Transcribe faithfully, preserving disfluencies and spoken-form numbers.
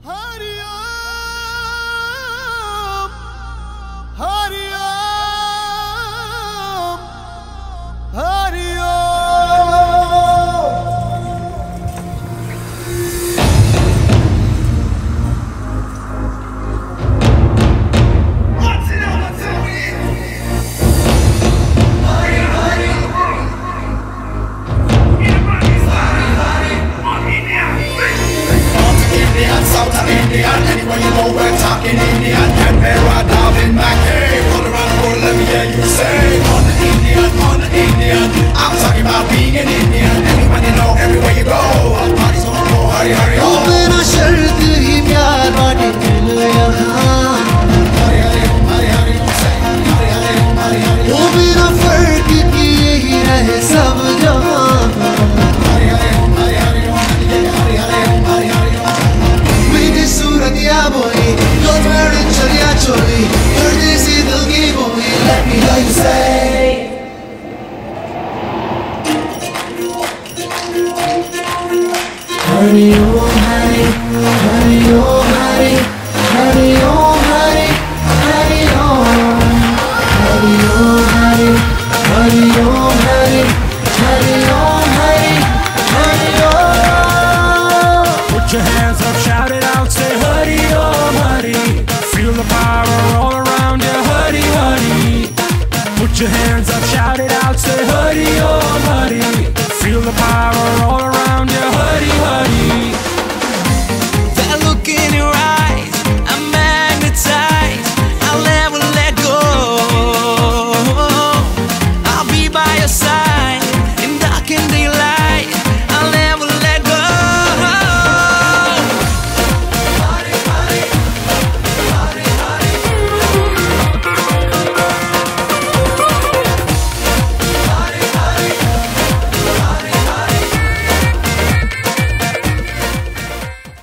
Anywhere you go, we're talking Indian. Canberra, Darwin, Mackay, all around the world, let me hear you say, on the Indian, on the Indian. I'm talking about being an Indian. Anyone you know, everywhere you go, all parties on the go, hurry, hurry, oh. Mera shart hi pyar baate dil yahan. Hurry, hurry, oh, hurry, hurry, oh, say, hurry, hurry, oh, hurry, hurry, oh. Oh, mera fark ki yahi rahe sab jahan. Hurry, hurry, oh, hurry, hurry, oh, hurry, hurry, oh, hurry, hurry, oh. Suratiya boli, don't wear it, chaliya choli. Pardesi dil ki boli, let me hear you say. Hurry, oh.